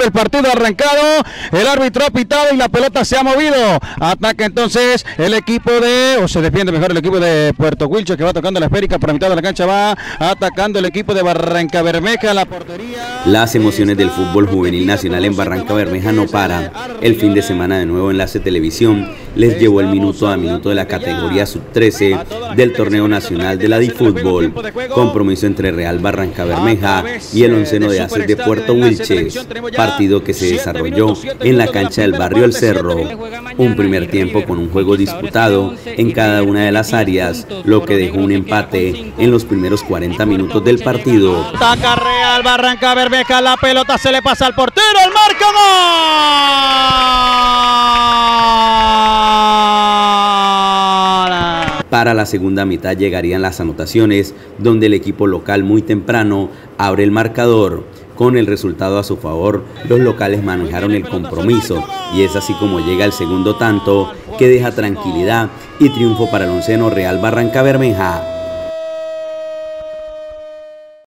el partido arrancado, el árbitro ha pitado y la pelota se ha movido. Ataca entonces el equipo se defiende mejor el equipo de Puerto Wilches, que va tocando la esférica por la mitad de la cancha, va atacando el equipo de Barrancabermeja, la portería. Las emociones del fútbol juvenil nacional en Barrancabermeja no paran. El fin de semana de nuevo Enlace Televisión les llevó el minuto a minuto de la categoría sub-13 del torneo nacional de la DiFútbol. Compromiso entre Real Barrancabermeja y el onceno de Aces de Puerto Wilches, partido que se desarrolló en la cancha del barrio El Cerro. Un primer tiempo con un juego disputado en cada una de las áreas, lo que dejó un empate en los primeros 40 minutos del partido. Ataca Real Barrancabermeja, la pelota se le pasa al portero, el marcador. Para la segunda mitad llegarían las anotaciones, donde el equipo local muy temprano abre el marcador. Con el resultado a su favor, los locales manejaron el compromiso y es así como llega el segundo tanto, que deja tranquilidad y triunfo para el onceno Real Barrancabermeja.